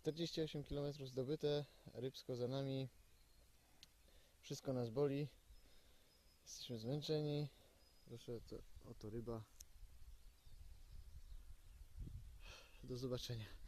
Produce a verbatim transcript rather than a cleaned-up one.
czterdzieści osiem kilometrów zdobyte, rybsko za nami, wszystko nas boli, jesteśmy zmęczeni. Proszę, to, oto ryba. Do zobaczenia.